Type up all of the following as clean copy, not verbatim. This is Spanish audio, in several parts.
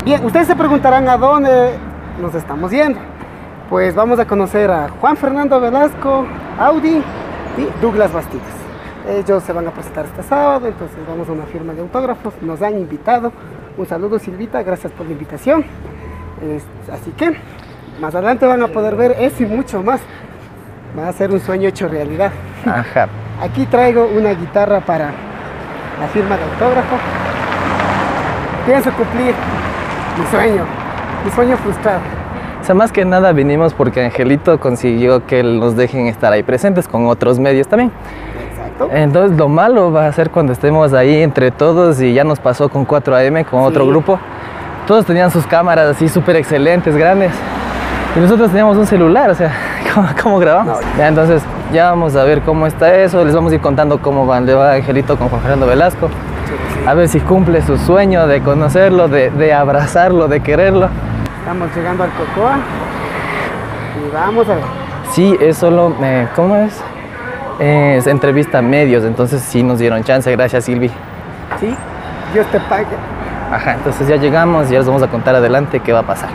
Bien, ustedes se preguntarán a dónde nos estamos yendo. Pues vamos a conocer a Juan Fernando Velasco, Audi y Douglas Bastidas. Ellos se van a presentar este sábado, entonces vamos a una firma de autógrafos. Nos han invitado. Un saludo, Silvita, gracias por la invitación. Así que más adelante van a poder ver eso y mucho más. Va a ser un sueño hecho realidad. Ajá. Aquí traigo una guitarra para la firma de autógrafo. Pienso cumplir mi sueño frustrado. O sea, más que nada vinimos porque Angelito consiguió que nos dejen estar ahí presentes con otros medios también. Exacto. Entonces lo malo va a ser cuando estemos ahí entre todos, y ya nos pasó con 4AM, con otro grupo. Todos tenían sus cámaras así súper excelentes, grandes, y nosotros teníamos un celular, o sea, ¿cómo grabamos? No. Ya, entonces ya vamos a ver cómo está eso, les vamos a ir contando cómo le va a Angelito con Juan Fernando Velasco. A ver si cumple su sueño de conocerlo, de abrazarlo, de quererlo. Estamos llegando al Cocoa y vamos a ver. Sí, es solo, ¿cómo es? Es entrevista a medios, entonces sí nos dieron chance, gracias Silvi. Sí, Dios te pague. Ajá, entonces ya llegamos y ya les vamos a contar adelante qué va a pasar.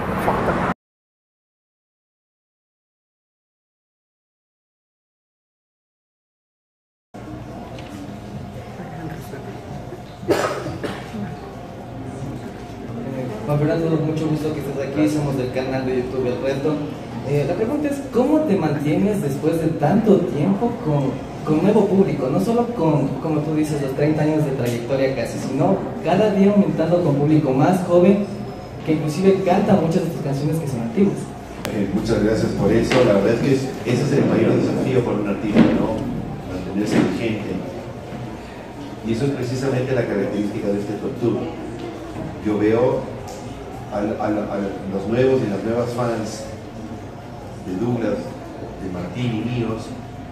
Juan Fernando, mucho gusto que estés aquí, somos del canal de YouTube El Reto. La pregunta es, ¿cómo te mantienes después de tanto tiempo con nuevo público? No solo con, como tú dices, los 30 años de trayectoria casi, sino cada día aumentando con público más joven, que inclusive canta muchas de tus canciones que son antiguas. Muchas gracias por eso. La verdad es que ese es el mayor desafío para un artista, ¿no? Mantenerse vigente. Y eso es precisamente la característica de este Top Tour. Yo veo a los nuevos y las nuevas fans de Douglas, de Martín y míos,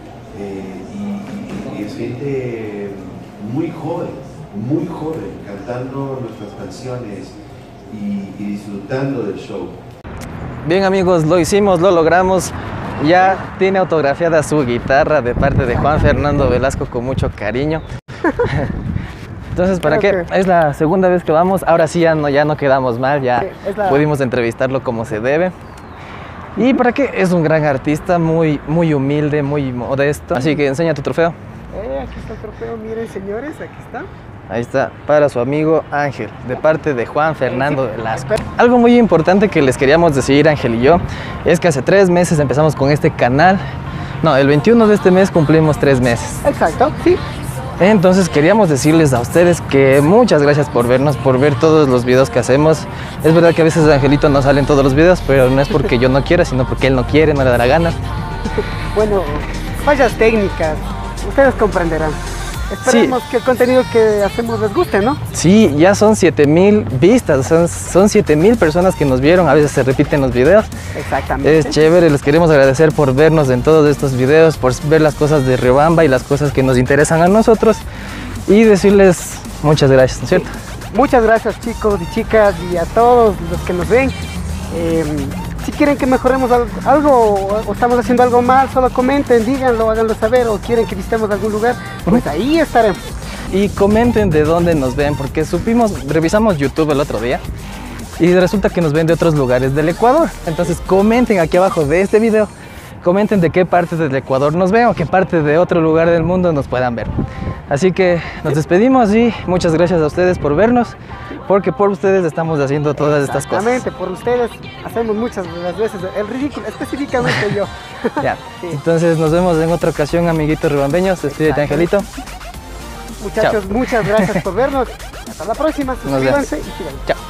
y es gente muy joven, cantando nuestras canciones y disfrutando del show. Bien amigos, lo hicimos, lo logramos. Ya tiene autografiada su guitarra de parte de Juan Fernando Velasco con mucho cariño. Entonces, ¿para qué? Es la segunda vez que vamos. Ahora sí ya no quedamos mal, ya pudimos entrevistarlo como se debe. ¿Y para qué? Es un gran artista, muy humilde, muy modesto. Así que enseña tu trofeo. Aquí está el trofeo, miren señores, aquí está. Ahí está, para su amigo Ángel, de parte de Juan Fernando Velasco. Algo muy importante que les queríamos decir, Ángel y yo, es que hace 3 meses empezamos con este canal. No, el 21 de este mes cumplimos 3 meses. Exacto, sí. Entonces queríamos decirles a ustedes que muchas gracias por vernos, por ver todos los videos que hacemos. Es verdad que a veces Angelito no sale en todos los videos, pero no es porque yo no quiera, sino porque él no quiere, no le da la gana. Bueno, fallas técnicas, ustedes comprenderán. Esperemos que el contenido que hacemos les guste, ¿no? Sí, ya son 7000 vistas, son 7000 personas que nos vieron, a veces se repiten los videos. Exactamente. Es chévere, les queremos agradecer por vernos en todos estos videos, por ver las cosas de Riobamba y las cosas que nos interesan a nosotros, y decirles muchas gracias, ¿no es cierto? Muchas gracias chicos y chicas y a todos los que nos ven. Si quieren que mejoremos algo o estamos haciendo algo mal, solo comenten, díganlo, háganlo saber, o quieren que visitemos algún lugar, pues ahí estaremos. Y comenten de dónde nos ven, porque revisamos YouTube el otro día y resulta que nos ven de otros lugares del Ecuador. Entonces comenten aquí abajo de este video, comenten de qué parte del Ecuador nos ven o qué parte de otro lugar del mundo nos puedan ver. Así que nos despedimos y muchas gracias a ustedes por vernos, porque por ustedes estamos haciendo todas estas cosas. Exactamente, por ustedes hacemos muchas de las veces el ridículo, específicamente yo. Ya, sí. Entonces nos vemos en otra ocasión, amiguitos ribambeños. Despídete, Angelito. Muchachos, muchas gracias por vernos. Hasta la próxima, suscríbanse y síganos. Chao.